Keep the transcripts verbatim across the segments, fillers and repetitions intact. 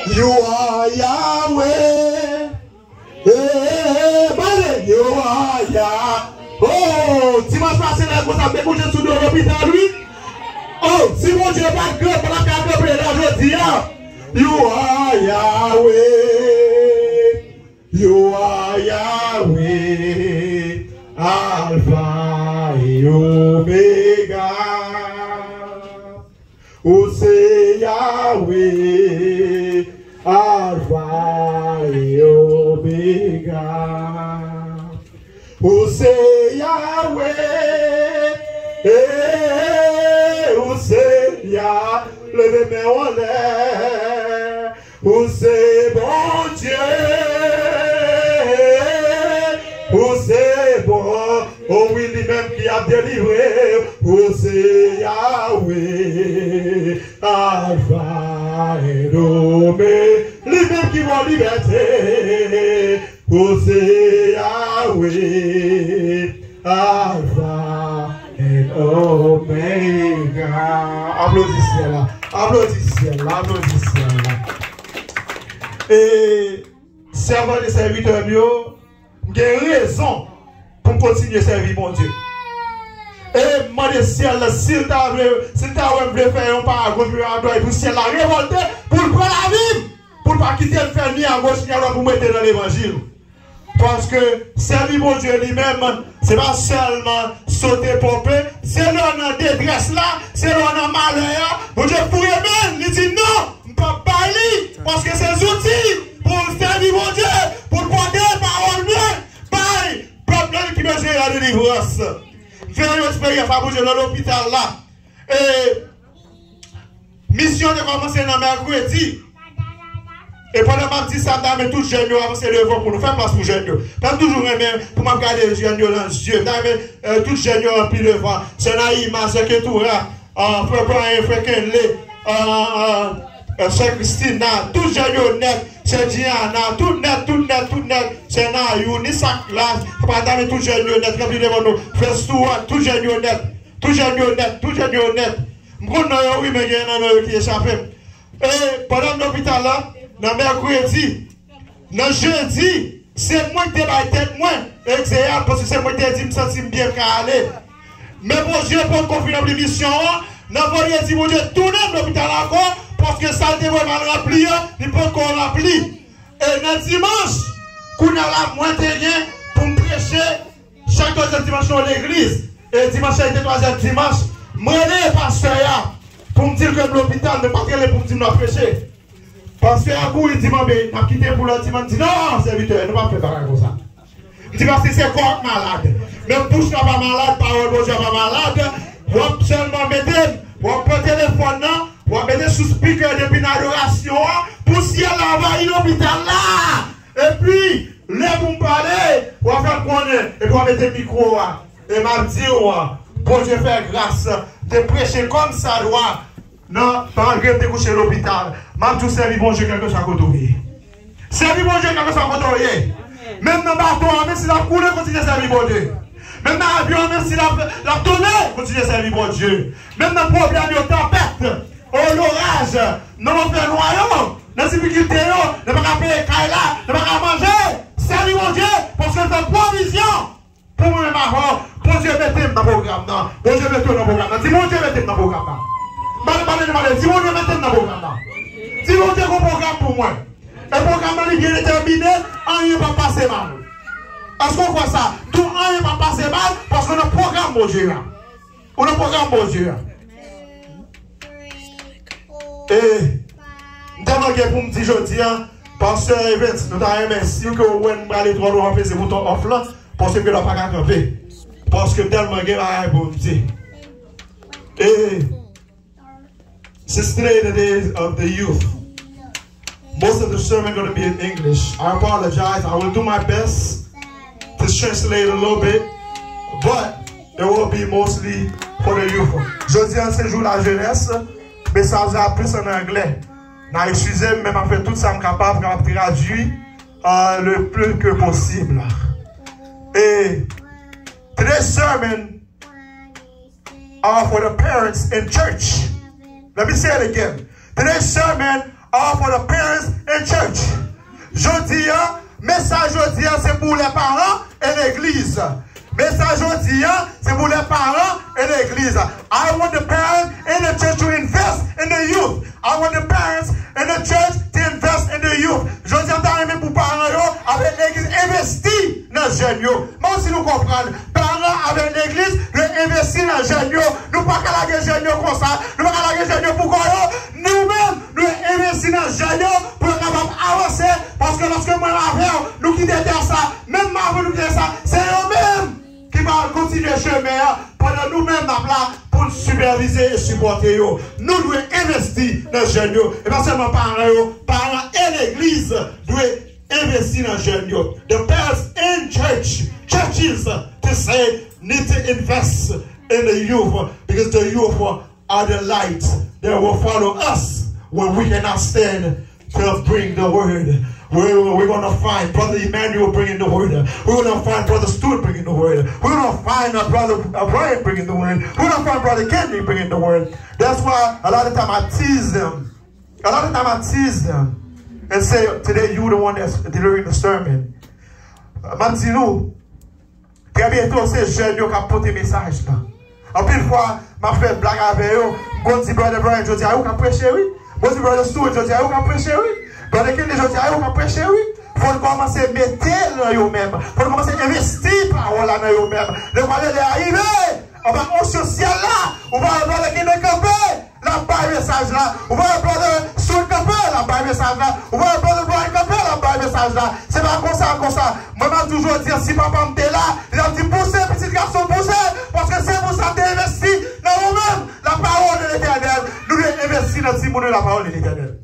You are Yahweh. Eh, bale, you are Yahweh. Oh, si moi passe là pour ça, écoutez sous l'hôpital lui. Oh, si mon Dieu pas de cœur pour la carte de la jeudi, you are Yahweh. You are Yahweh. Alpha et Omega. Oh, c'est Yahweh, Alpha et Omega. Oh, c'est Yahweh, eh, oh, c'est Yahweh, levez mes mains en l'air. Oh, c'est bon Dieu, oh, c'est bon. Oh oui, lui-même qui a délivré, oh c'est Yahweh, Alpha et Omega, lui-même qui va liberté, oh c'est Yahweh, Alpha et Omega. Applaudissez là, applaudissez là, applaudissez là. Et servant des serviteurs, j'ai raison pour continuer à servir mon Dieu. Et moi, le ciel, s'il t'a voulu faire un pas à gauche, à droite, pour le ciel a révolté, pour le prendre la vie, pour ne pas quitter le faire ni à gauche, ni à droite, pour mettre dans l'évangile. Parce que servir mon Dieu lui-même, ce n'est pas seulement sauter pomper, c'est là dans la détresse là, c'est là dans le malheur. Mon Dieu, pour lui-même, il dit non, je ne peux pas parler, parce que c'est des outils pour servir mon Dieu, pour porter la parole mieux. Problème qui me gère la délivrance. J'ai une expérience à bouger dans l'hôpital là. Et mission de commencer dans mercredi. Et pendant que je dis ça, mais tout jeune a avancé devant pour nous faire place pour jeunes. Pas toujours même pour me regarder les jeunes dans les yeux. Tout jeune a pris devant. C'est Naïma, c'est Ketoura, Frère Brian, Frère Kenley, c'est Christina, tout jeune honnête. C'est Diana, tout net, tout net, tout net. C'est Nayou, ni sa classe. Pendant tout jeune honnête, rempli devant nous. Frère Stewart, tout jeune honnête. Tout jeune honnête, tout jeune honnête. M'konn nan oui, mais il y a un qui échappé. Et pendant l'hôpital là, dans mercredi, dans jeudi, c'est moi qui ai la tête, moi. Et c'est parce que c'est moi qui ai dit, je me sens bien qu'à aller. Mais bon Dieu, pour confier l'émission, nous avons dit, mon Dieu, tourner l'hôpital encore. Parce que ça a été vraiment rempli, il peut qu'on rempli. Et le dimanche, qu'on a la moitié pour me prêcher chaque troisième dimanche dans l'église. Et dimanche, c'était troisième dimanche. Moi, les pasteurs, pour me dire que l'hôpital ne pas pour me dire de prêcher. Parce que à coup, il dit, mais on a quitté pour le dimanche. Il dit, non, serviteur, ne pas faire comme ça. Il dit, parce que c'est corps malade. Même bouche n'est pas malade, parole de Dieu n'est pas malade. Vous seulement mettez, vous prenez le téléphone, non? Vous mettez sous speaker depuis l'adoration pour si elle envahit l'hôpital là. Et puis, là vous me parlez, vous faire connaître et vous mettez le micro. Et m'a dit, bon Dieu fait grâce de prêcher comme ça doit. Non, malgré de coucher à l'hôpital. M'a tout servi bon Dieu quelque chose à côté. Servi bon Dieu quelque chose à côté. Même dans le bateau, même si la coulée continue à servir bon Dieu. Même dans l'avion, même si la tournée continue à servir bon Dieu. Même dans le problème de tempête. Oh l'orage, nous avons fait noyau, dans les difficultés, nous ne pouvons pas payer Kaila, nous ne pouvons pas manger. Salut mon Dieu, parce que c'est une provision. Pour moi, ma bon Dieu, mettez-moi dans le programme. Bon Dieu, mettez-moi dans le programme. Dis mon Dieu, mettez-moi dans le programme. Dis mon Dieu, mettez-moi dans le programme. Dis mon Dieu, un programme pour moi. Le programme est bien déterminé, rien ne va passer mal. Est-ce qu'on voit ça? Tout rien ne va passer mal parce qu'on a un programme, mon Dieu. On a un programme, mon Dieu. Et, tellement que pour me dire, je dis, pasteur Evans, nous avons merci que vous avez les droits de remplir ces boutons off là, parce que nous n'avons pas camper. Parce que tellement que vous avez pour me dire. Et, since today, the days of the youth, most of the sermon is going to be in English. I apologize. I will do my best to translate a little bit, but it will be mostly for the youth. Je dis, c'est jour la jeunesse. Mais ça vous a plus en anglais. N'a excusez, mais m'a fait tout ça capable de traduire euh, le plus que possible. Et today's sermon are for the parents in church. Let me say it again. Today's sermon are for the parents in church. Jodi a, message jodi a, c'est pour les parents et l'église. Message jodi a, c'est pour les parents et l'église. I want the parents in the church to invest in the youth. I want the parents in the church to invest in the youth. Jodi a ta aimé pour parents yo, avec l'église investi dans jeunes yo. Moi aussi nous comprenons. Parents avec l'église, nous investir dans jeunes yo. Nous pas qu'à la jeunes yo comme ça. Nous pas qu'à la jeunes yo pour quoi yo. Nous-mêmes, nous investir dans jeunes yo pour être capable avancer. Parce que lorsque moi avec nous quittons ça, même avant nous quitter ça, c'est eux-mêmes qui va continuer le chemin pendant nous-mêmes là pour superviser et supporter yo. Nous devons investir dans les jeunes yo. Et pas seulement parents yo, parents et l'église doivent investir dans les jeunes yo. The parents in church, churches to say need to invest in the youth because the youth are the light that will follow us when we cannot stand to bring the word. We're, we're going to find Brother Emmanuel bringing the word. We're going to find Brother Stuart bringing the word. We're going to find our Brother uh, Brian bringing the word. We're going to find Brother Kennedy bringing the word. That's why a lot of time I tease them. A lot of time I tease them and say, today you the one that's delivering the sermon. Je dis nous, très bientôt c'est jeune qui a porté message là. En plus de fois, je fais blague avec eux. Je dis Brother Brian, je dis, ah, vous avez prêché, oui. Je dis Brother Stuart, je dis, ah, vous avez prêché, oui. Brother Kennedy, je dis, ah, vous avez prêché, oui. Il faut commencer à mettre dans eux-mêmes. Il faut commencer à investir parole dans eux-mêmes. Le moyen d'arriver, on va au social là, on va avoir le Kennedy camper, la bas message là. On va avoir le Stuart camper, la bas message là. On va avoir le Brian camper, la bas message là. C'est pas comme ça, comme ça. Moi, je vais toujours dire, si papa m'était là, il a dit, poussez, petit garçon, poussez, parce que c'est pour ça que tu investis dans nous-mêmes la parole de l'Éternel. Nous devons investir dans ce monde la parole de l'Éternel.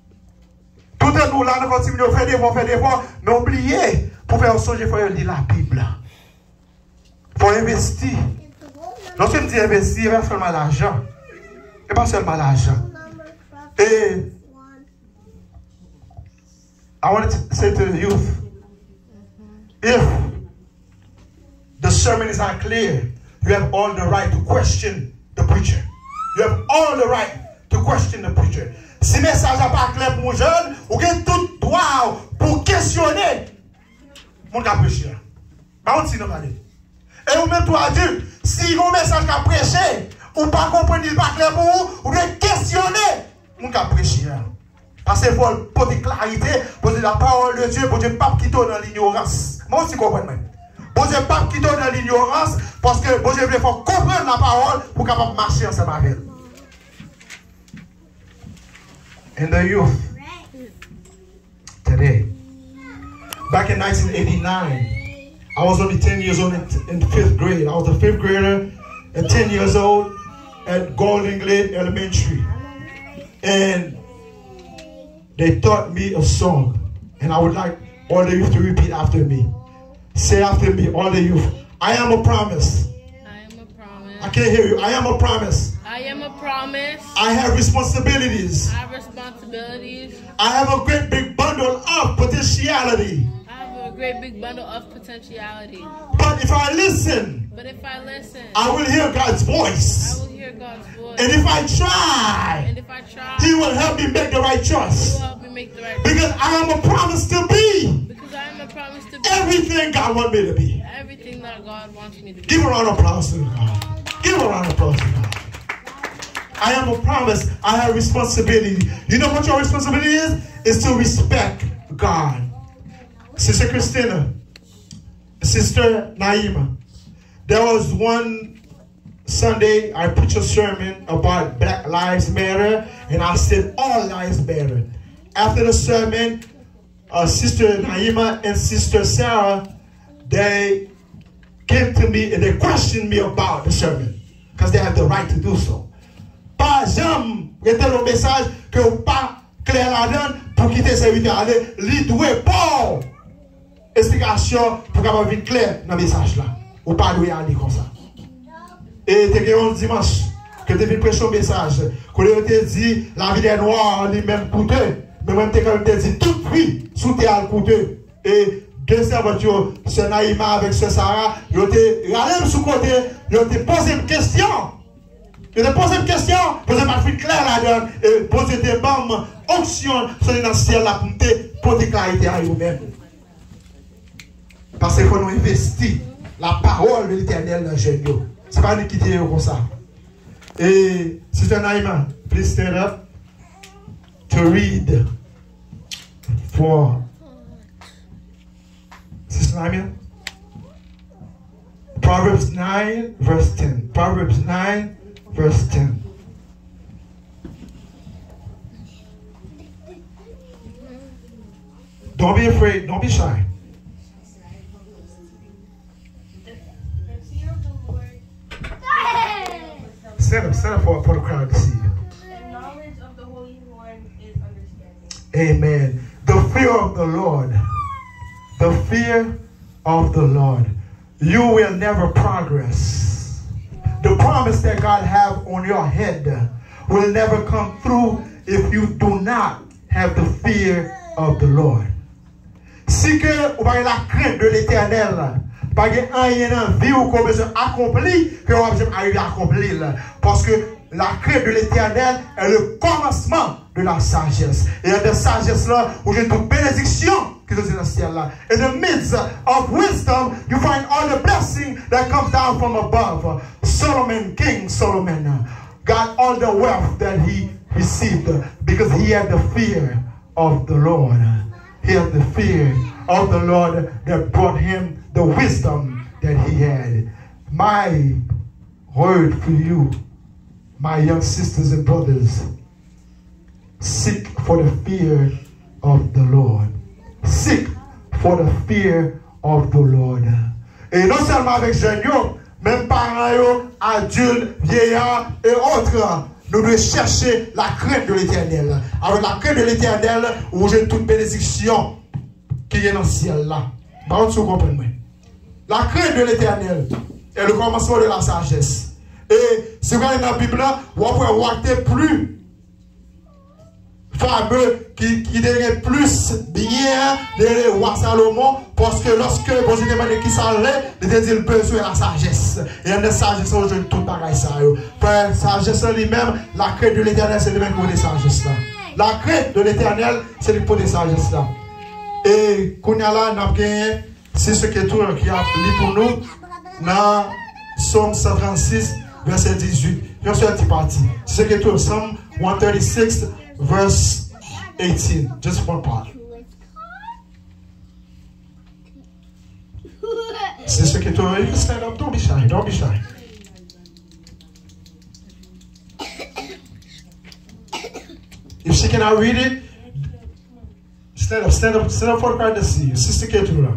Tout à nous là, nous continuons à faire des voix, faire des voix, mais oubliez, pour faire un songe, il faut lire la Bible. Il faut investir. Lorsque je dis investir, il n'y a pas seulement l'argent. Il n'y a pas seulement l'argent. Et I want to say to the youth, if the sermon is not clear, you have all the right to question the preacher. You have all the right to question the preacher. Si le message n'est pas clair pour les jeunes, vous avez tout droit pour questionner mon cas prêché. Par contre, si nous allons. Et vous même toi adulte, si mon message n'a prêché, ou pas comprendre, il n'est pas clair pour vous, vous devez questionner mon cas prêché. Parce qu'il faut poser clarité, poser la parole de Dieu, poser pas quitter dans l'ignorance. Moi aussi, comprends même. Poser pas quitter dans l'ignorance, parce que bon Dieu veut comprendre la parole pour capable marcher ensemble avec elle. And the youth today. Back in nineteen eighty-nine, I was only ten years old in, in fifth grade. I was a fifth grader at ten years old at Golden Glade Elementary. And they taught me a song. And I would like all the youth to repeat after me. Say after me, all the youth. I am a promise. I am a promise. I can't hear you. I am a promise. I am a promise. I have responsibilities. I have responsibilities. I have a great big bundle of potentiality. I have a great big bundle of potentiality. But if I listen, But if I listen, I will hear God's I voice. will hear God's voice. And if I try, And if I try, He will help me make the right He choice. will help me make the right Because I am a promise to be Because I am a promise to be everything God wants me to be. everything that God wants me to be. Give a round of applause to God. Give a round of applause to God. I am a promise. I have responsibility. You know what your responsibility is? Is to respect God. Sister Christina, Sister Naima, there was one Sunday I preached a sermon about Black Lives Matter, and I said all lives matter. After the sermon, uh, Sister Naima and Sister Sarah, they came to me and they questioned me about the sermon because they have the right to do so. Pas jamais rester le message que vous pas clair là-dedans pour quitter serviteur aller li doué bon explication pour capable venir clair dans le message là. Ou pas doué aller comme ça. Et t'es un dimanche que tu viens prêcher un message que tu te dit la vie est noire lui-même coûteux mais même t'es quand même te dit tout oui sous terre coûteux et deux serviteurs ce Naïma avec ce Sarah ils ont été râlés sous côté ils ont été posé une question. Je te pose une question, posez ma fille claire là-dedans, et posez des bombes, fonction dans le ciel là pour te porter clarité à vous-même. Parce qu'il faut nous investir la parole de l'Éternel dans le jeune. Ce n'est pas nous quitter comme ça. Et Sister Naima, please stand up to read for Sister Naima. Proverbs nine, verse ten. Proverbs nine, verse ten. Don't be afraid, don't be shy. Stand up, stand up for, for the crowd to see you. The knowledge of the Holy One is understanding. Amen. The fear of the Lord. The fear of the Lord. You will never progress. The promise that God have on your head will never come through if you do not have the fear of the Lord. Si que vous avez la crainte de l'Éternel, pas rien dans vie ou qu'on besoin accomplir que vous avez arrivé à accomplir. Parce que la crainte de l'Éternel est le commencement de la sagesse. Et de sagesse là, où j'ai toute bénédiction qui est dans le ciel là. In the midst of wisdom, you find all the blessing that comes down from above. Solomon, King Solomon, got all the wealth that he received because he had the fear of the Lord. He had the fear of the Lord that brought him the wisdom that he had. My word for you, my young sisters and brothers, seek for the fear of the Lord. Seek for the fear of the Lord. Et non seulement avec jeunes, même parents, adultes, vieillards et autres, nous devons chercher la crainte de l'Éternel. Avec la crainte de l'Éternel, où j'ai toute bénédiction qui est dans le ciel là. Par contre, vous comprenez. La crainte de l'Éternel est le commencement de la sagesse. Et si vous regardez dans la Bible, vous pouvez voir plus fameux qui, qui devient plus bien de roi Salomon, parce que lorsque vous avez demandé qui ça allait, il a dit le besoin de la sagesse. Et en la sagesse, on joue tout pareil ça. La sagesse lui-même, la crainte de l'Éternel, c'est le même pour des sagesses là. La crainte de l'Éternel, c'est le pour des sagesses là. Et qu'on y a là, nous avons gagné, c'est ce qui est tout qui a appelé pour nous dans Psaume cent trente-six, verset dix-huit. Je suis un petit parti. C'est ce qui est tout, Psalm one thirty-six, verse eighteen. Just one part. C'est ce qui est tout. You can stand up. Don't be shy. Don't be shy. If she cannot read it, stand up. Stand up. Stand up for the crowd to see you. Sister Keturah.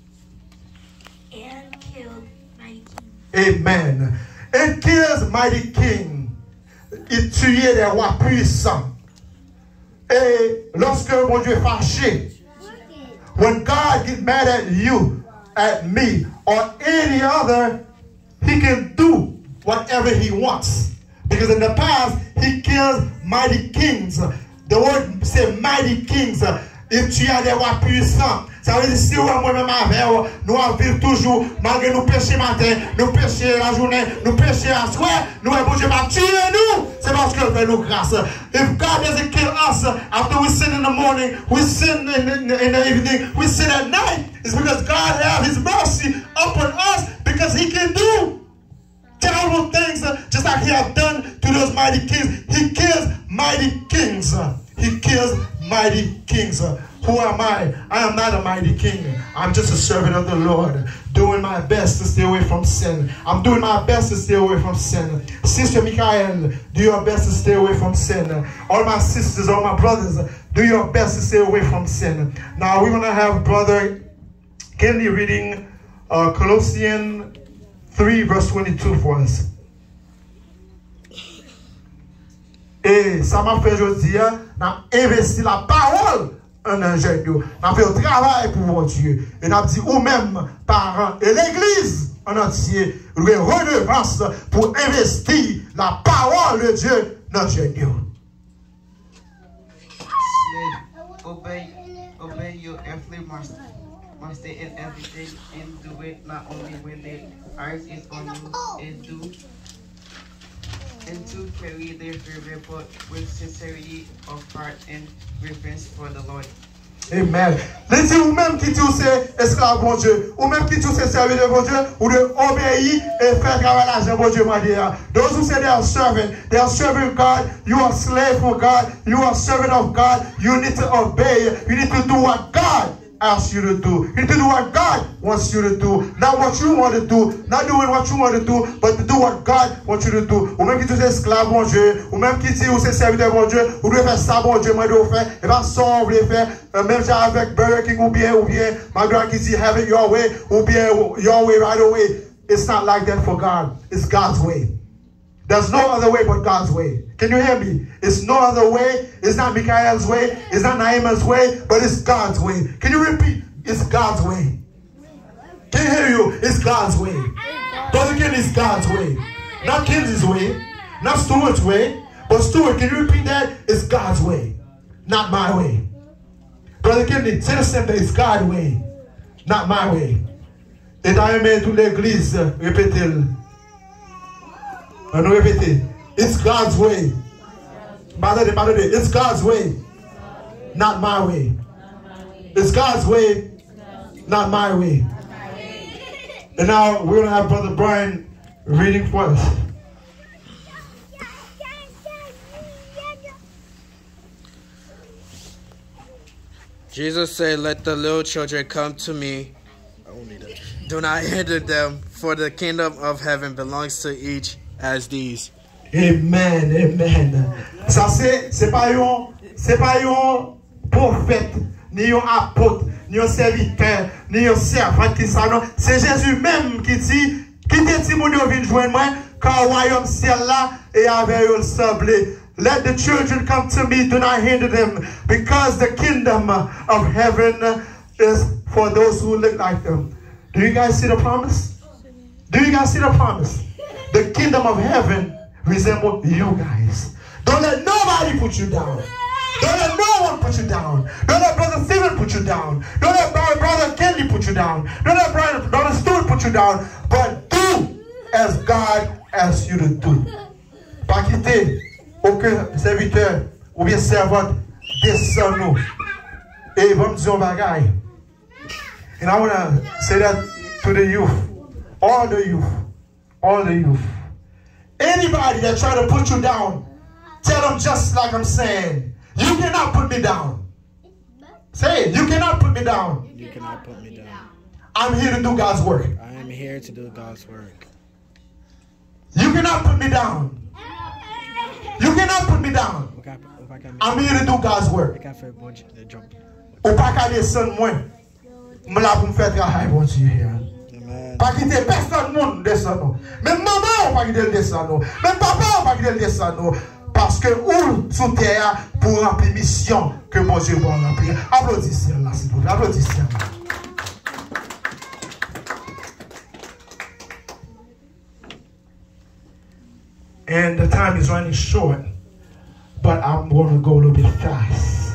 And killed mighty king. Amen. And kills mighty king. Il tuait des rois puissants. Et lorsque mon Dieu est fâché, when God gets mad at you, at me, or any other, he can do whatever he wants. Because in the past, he kills mighty kings. The word says mighty kings. Il tue des rois puissants. Ça veut dire si moi-même avec nous allons vivre toujours, malgré nous pécher matin, nous pécher la journée, nous pécher la soirée, nous allons Dieu va tuer nous. C'est parce qu'il fait nous grâce. If God doesn't kill us after we sin in the morning, we sin in the, in the evening, we sin at night, it's because God has his mercy upon us because he can do terrible things just like he has done to those mighty kings. He kills mighty kings. He kills mighty kings. Who am I? I am not a mighty king. I'm just a servant of the Lord, doing my best to stay away from sin. I'm doing my best to stay away from sin. Sister Michael, do your best to stay away from sin. All my sisters, all my brothers, do your best to stay away from sin. Now we're going to have Brother Kenny reading uh, Colossians three, verse twenty-two for us. Et ça m'a fait aujourd'hui, n'a investi la parole en un jeune. N'a fait un travail pour mon Dieu. Et n'a dit, ou même parents et l'église en entier, lui redevance pour investir la parole de Dieu dans le jeune. Obey, obey your earthly master, master in everything, and do it not only when the eyes is on you, and do and to carry their fervor, but with sincerity of heart and reverence for the Lord. Amen. Les dit ou même qui dit c'est esclave bon Dieu, ou même qui dit c'est serviteur bon Dieu, ou de obéir et faire travailler l'argent bon Dieu m'a dit. Those who say they are servant, they are serving God, you are slave for God, you are servant of God, you need to obey, you need to do what God asks you to do. You need to do what God wants you to do. Not what you want to do, not doing what you want to do, but to do what God wants you to do. Ou même qui dit c'est esclave bon Dieu, ou même qui dit ou c'est serviteur bon Dieu, ou devez faire ça bon Dieu m'a dit faire, et pas ça on voulait faire. Même si avec Burger King ou bien, ou bien, ma grand qui dit have it your way, ou bien your way right away. It's not like that for God. It's God's way. There's no other way but God's way. Can you hear me? It's no other way. It's not Michael's way. It's not Naiman's way, but it's God's way. Can you repeat? It's God's way. Can you hear you? It's God's way. Brother Ken, it's God's way. Not Kenzie's way. Not Stuart's way. But Stuart, can you repeat that? It's God's way. Not my way. Brother Kennedy, say the same thing. It's God's way. Not my way. Et t'as aimé toute l'église, répétez-le. Nous répétez. It's God's way. Pardonnez, pardonnez. It's God's way. Not my way. It's God's way. Not my way. And now we're going to have Brother Brian reading for us. Jesus said, let the little children come to me. Do not hinder them, for the kingdom of heaven belongs to each as these. Amen, amen. Ça c'est c'est pas un c'est pas un prophète, ni un apôtre, ni un serviteur, ni un servant qui ça non, c'est Jésus même qui dit qui te dit mon Dieu vient joindre moi quand royaume ciel là et avec eux semblé. Let the children come to me, do not hinder them, because the kingdom of heaven is for those who look like them. Do you guys see the promise? Do you guys see the promise? The kingdom of heaven resembles you guys. Don't let nobody put you down. Don't let no one put you down. Don't let Brother Stephen put you down. Don't let Brother, Brother Kenny put you down. Don't let Brother, Brother Stuart put you down. But do as God asks you to do. Pas quitter aucun serviteur ou bien servante descend nous. Et va me dire un bagaille. And I want to say that to the youth. All the youth. All the youth. Anybody that try to put you down, tell them just like I'm saying, you cannot put me down. Say it, you cannot put me down. You cannot put me down. I'm here to do God's work. I am here to do God's work. You cannot put me down. You cannot put me down. I'm here to do God's work. Ou pas qu'à descendre moi, me la pour me faire travail bon Dieu. Pas quitter personne monde descendre. Même maman ou pas quitter le descendre. Même papa ou pas quitter le descendre. Parce que ou sous terre pour remplir mission que bon Dieu va remplir. Applaudissez là s'il vous plaît. Applaudissez. And the time is running short, but I'm going to go a little bit fast.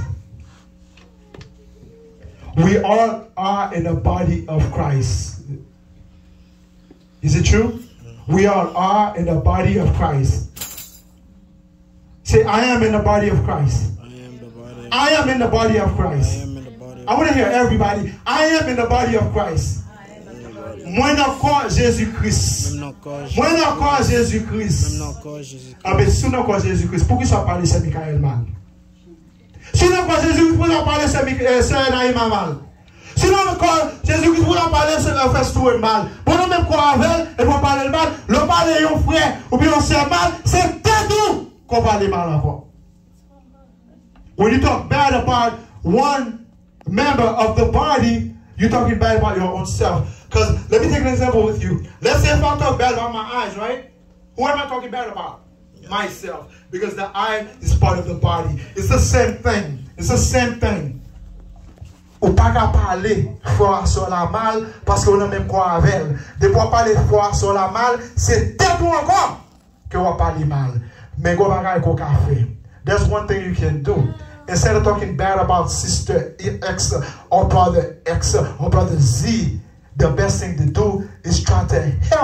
We all are in the body of Christ. Is it true? We all are in the body of Christ. Say, I am in the body of Christ. I am the body. I am in the body of Christ. I am in the body. I want to hear everybody. I am in the body of Christ. Moi encore Jésus-Christ. Moi encore Jésus-Christ. Ah ben si nous encore Jésus-Christ, pourquoi ça parle de Michael mal? Si nous encore Jésus-Christ, pourquoi ça parle de Sœur Naïma mal? Si nous encore Jésus-Christ, pourquoi ça parle de Sœur Festour mal? Pour nous même croire avec et pour parler mal, le parler de un frère ou bien un sœur mal, c'est tout qu'on parle mal encore. When you talk bad about one member of the body, you're talking bad about your own self. Because let me take an example with you. Let's say if I talk bad about my eyes, right? Who am I talking bad about? Yeah. Myself. Because the eye is part of the body. It's the same thing. It's the same thing. Ou pas qu'à parler fort sur la mal parce qu'on a même quoi avec elle. De pouvoir parler fort sur la mal, c'est tout encore que on parle mal. Mais go back au café. There's one thing you can do. Instead of talking bad about sister X or brother X or brother Z, the best thing to do is try to help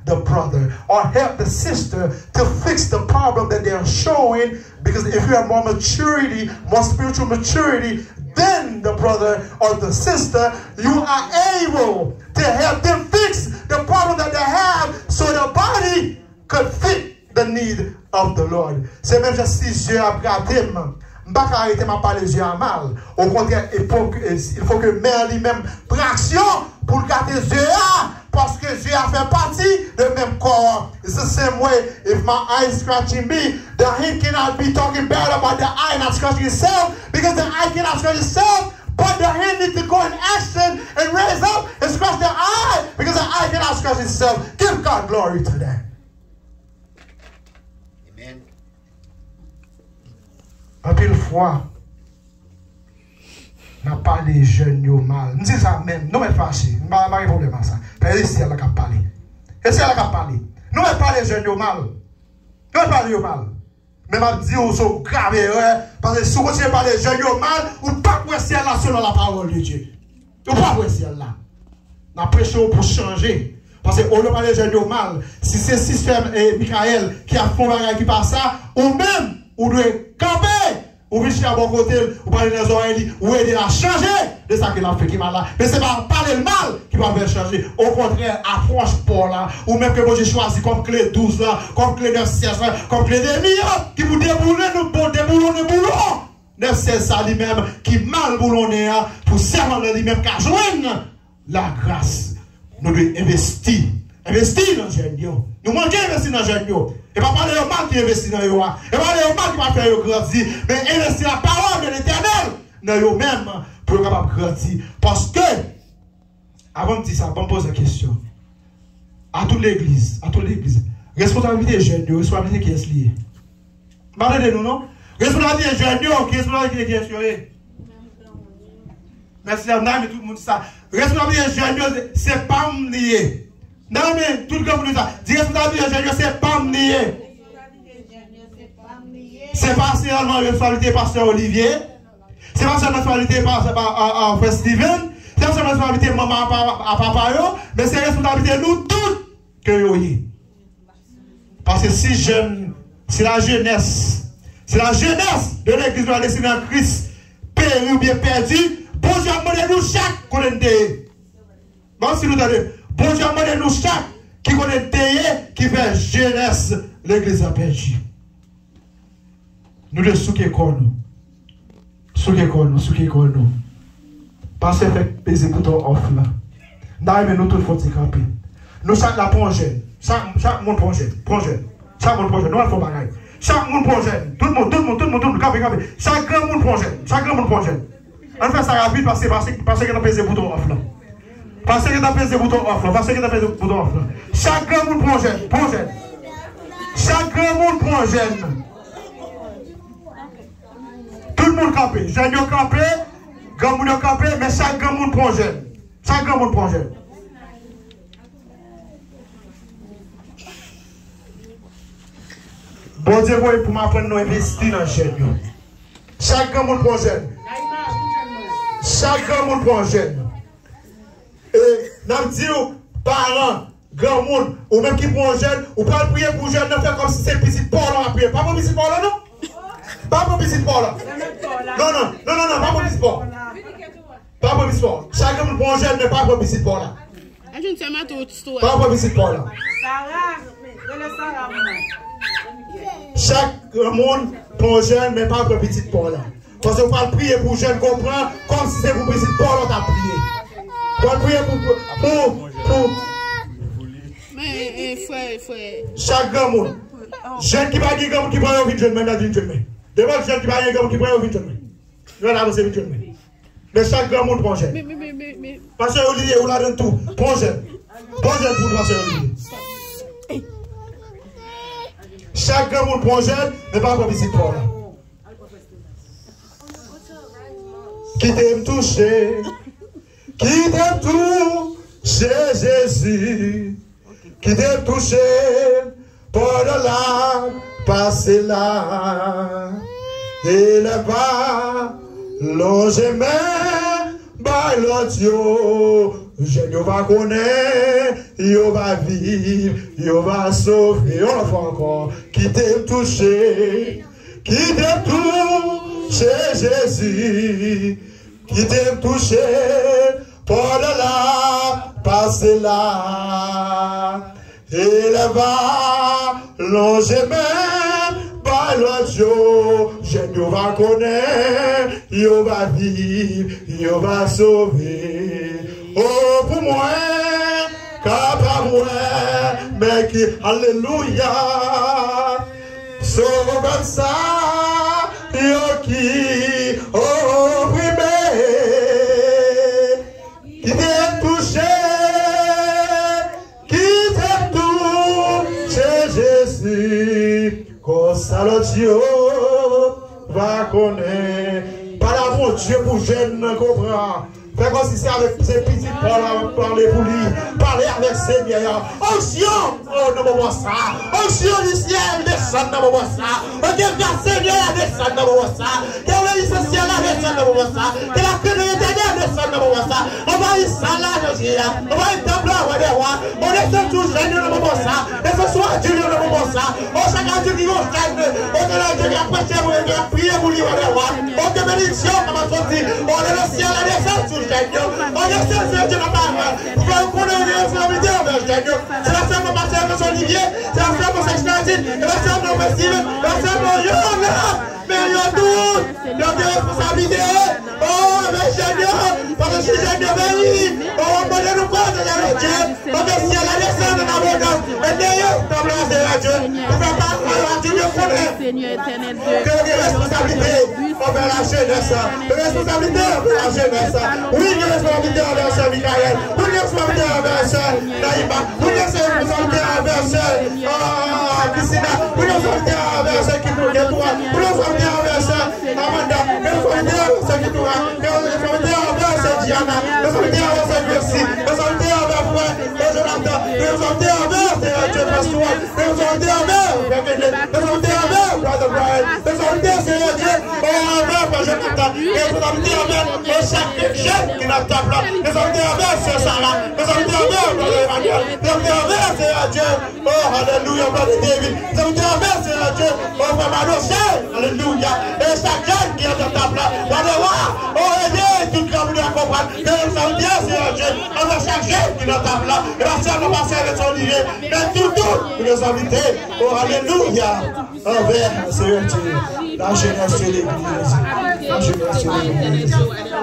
the brother or help the sister to fix the problem that they're showing. Because if you have more maturity, more spiritual maturity than the brother or the sister, you are able to help them fix the problem that they have so the body could fit the need of the Lord. C'est même si Dieu a gardé, je ne vais pas arrêter de parler Dieu à mal. Au contraire, il faut que, il faut que mère lui-même prenne action pour garder Dieu à, parce que Dieu a fait partie du même corps. It's the same way. If my eye is scratching me, the hand cannot be talking bad about the eye not scratching itself, because the eye cannot scratch itself. But the hand needs to go in action and raise up and scratch the eye, because the eye cannot scratch itself. Give God glory to that. Amen. Un pile fois, n'a pas les jeunes yo mal. Je dis ça même, nous mettons fâché. Je n'ai pas de problème à ça. Mais c'est elle qui a parlé. Et c'est elle qui a parlé. Nous mettons pas les jeunes yo mal. Nous mettons pas les jeunes mal. Mais je dis aux sont grave erreur. Parce que si vous continuez par les jeunes yo mal, ou pas pour essayer là selon la parole de Dieu. Ou pas pour essayer là. Nous prêchons pour changer. Parce qu'on ne parle pas les jeunes yo mal. Si c'est système et Michael qui a fait un bagage qui passe ça, ou même, ou doit camper. Ou bien à bon côté, ou parler des oreilles, ou aider à changer de ça qu'il a fait qui mal là. Mais ce n'est pas parler le mal qui va faire changer. Au contraire, approche pour là. Ou même que moi j'ai choisi comme clé douze là, comme clé neuf seize là, comme clé demi là, qui vous déboulez, nous bon déboulons, boulons. neuf seize ça lui-même, qui mal boulonné pour servir lui-même, qu'à joindre la grâce. Nous devons investir. Investir dans les jeunes. Nous manquons d'investir dans les jeunes. Et pas parler au mal qui investit dans eux. Et pas parler au mal qui va faire grandir. Mais investir la parole de l'éternel dans eux-mêmes pour capable grandir. Parce que, avant de dire ça, on me pose la question. À toute l'église, à toute l'église, responsabilité des jeunes, responsabilité qui est liée. Parlez de nous, non? Responsabilité des jeunes, qui est responsabilité qui est liée. Merci, mais tout le monde dit ça. Responsabilité des jeunes, c'est pas lié. Non, mais tout le monde dit ça. Dire responsabilité des jeunes, c'est pas lié. C'est pas seulement la responsabilité pasteur Olivier. C'est pas seulement la responsabilité pasteur Steven. C'est pas seulement la responsabilité maman à papa, mais c'est la responsabilité de nous tous que nous avons. Parce que si jeune, si la jeunesse, si la jeunesse de l'église de la destinée en Christ périt ou bien perdu, bon Dieu a demandé nous chaque qu'on est. Bon, si nous entendez, bon Dieu a demandé nous chaque qui connaît qui fait jeunesse l'église a perdu. Nous devons souquer comme nous. Souquer comme nous, souquer comme nous. Parce que fait peser bouton off là. Nous nous tous faut camper. Nous chaque la projet. Chaque chaque monde projet, projet. Chaque monde projet. Nous allons faire bagaille. Chaque monde projet. Tout le monde, tout le monde, tout le monde, tout le monde camper, camper. Chaque grand monde projet. Chaque grand monde projet. On fait ça rapide parce que parce que parce que nous peser bouton off là. Parce que nous peser bouton off là. Parce que nous peser bouton off là. Chaque grand monde projet, projet. Chaque grand monde projet. Tout le monde campé, jeune campé, grand monde campé, mais chaque grand monde prend jeune. Chaque grand monde prend jeune. Bon Dieu, pour m'apprendre à investir dans les jeunes. Chaque grand monde prend jeune. Chaque grand monde prend jeune. Et nous disons, parents, grand monde, ou même qui prend jeune, ou pas prier pour jeune, ne faire comme si c'est petit Paul à prier. Pas pour petit Paul, non? Pas pour petit Paul là. Non, non, non, non, non, pas pour petit Paul. Pas pour petit Paul. Chacun me prend jeune, mais pas pour petit Paul là. Pas pour petit Paul là. Chaque monde prend jeune, mais pas pour petit Paul là. Parce qu'on va prier pour jeune, comprendre, comme si c'était pour petit Paul on t'a prié. On va prier pour. pour. pour. Mais, frère, frère. Chaque grand monde. Jeune qui va dire comme qui prend un vite jeune, mais n'a dit jeune. Devant le jeune qui va dire comme qui prend un vite jeune. Nous allons avancer vite jeune. Mais chaque grand monde prend jeune. Mais, mais, mais, mais, mais. Pasteur Olivier, on l'a donné tout. Prends jeune. Prends jeune pour le pasteur Olivier. Chaque grand monde prend jeune, mais pas pour visite pour là. Qui t'aime toucher, qui t'aime toucher Jésus, qui t'aime toucher. Pour là, passer là, et le bas, l'on jamais, by l'audio, jeune va connaître, il va vivre, il va sauver. On le fait encore. Qui t'aime toucher, qui t'aime toucher Jésus, qui t'aime toucher, pour là, passer là. Il va longer même par l'autre jour. Je va connaître, il va vivre, il va sauver. Oh, pour moi, capable moi, mais qui, alléluia, sauve comme ça, yo qui, oh, primé, qui t'aime touché. Jésus, comme ça le Dieu va connaître. Par l'amour Dieu pour jeune comprend. Fais comme si c'est avec ses petits parler pour lui. Parler avec Seigneur. Onction, oh non, moi ça. Onction du ciel, descend dans moi ça. Ok, vers Seigneur, descend dans moi ça. Que l'obéissance du ciel, descend dans moi ça. Que la paix de l'éternel, descend dans moi ça. On va y saler, Jésus. On va y tabler, on va y voir. On est tous jeunes dans moi ça. Et ce soir, Dieu dans moi ça. On chacun Dieu qui va faire. On est là, Dieu qui a prêché, on a prié pour lui, on va y voir. On te bénédiction, on va sortir. On est le ciel, on descend. On est seul Dieu dans ta main. Vous pouvez connaître les responsabilités envers Dieu. C'est la seule pour passer avec son Olivier. C'est la seule pour s'expérimenter. C'est la seule pour Messie. C'est la seule pour Yoann. Mais il y a tout. Il y a des responsabilités. Oh, mais Seigneur. Parce que si j'ai de béni. Oh, on peut nous prendre dans le Dieu. Parce que si elle a descendu dans l'abondance. Et d'ailleurs, comme là, c'est la Dieu. Vous ne pouvez pas faire Dieu connaître. Que des responsabilités envers la jeunesse. Des responsabilités envers la jeunesse. Oui, il y a des responsabilités envers Sœur Michael. Oui, il y a des responsabilités envers Sœur Naïma. Oui, il y a des responsabilités envers Sœur Christina. Oui, il y a des responsabilités envers Sœur Kitou. Oui, il y a des responsabilités envers Sœur Amanda. Il y a des responsabilités envers Sœur Kitou. Il y a des responsabilités envers Sœur Diana. Il y a des responsabilités envers Sœur Merci. Il y a des responsabilités envers Frère Jonathan. Il y a des responsabilités envers Dieu Pasteur. Il y a des responsabilités envers Frère Médé. Il y a des responsabilités envers Brother Brian. Il y a des responsabilités Seigneur Dieu. Envers Frère Jonathan. Il y a des responsabilités envers chaque jeune qui n'a pas là. Les hommes envers Sœur Sarah. Les hommes envers Brother Emmanuel. Les hommes envers Seigneur Dieu. Oh, alléluia, Brother David. Les hommes envers Seigneur Dieu. Oh, Frère Manoché. Alléluia. Et chaque jeune qui est dans ta place. Va le voir. Oh, aidez tout le monde à comprendre. Les hommes envers Seigneur Dieu. Envers chaque jeune qui est dans ta place. Et la sœur va passer avec son livre. Mais tout, tout, les invités. Oh, alléluia. Envers Seigneur Dieu. La jeunesse de l'église. La jeunesse de l'église.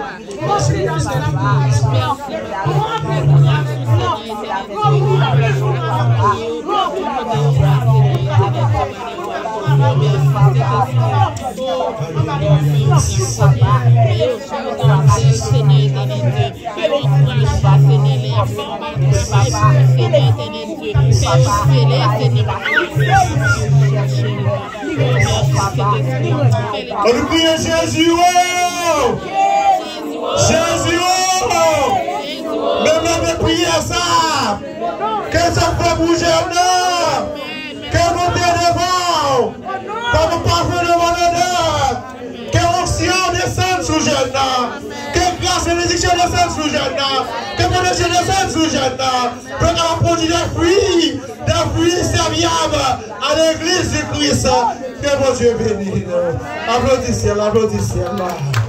On nous prie Jésus, oh! Jésus, oh! Même avec prière ça, que ça fait bouger l'homme, que vous êtes devant, comme parfait devant l'honneur, que l'onction descende sous jeune, que grâce et bénédiction descende sous jeune, que protection descende sous jeune, que la produit des fruits, des fruits serviables à l'église du Christ. Que mon Dieu bénisse. Applaudissez, applaudissez.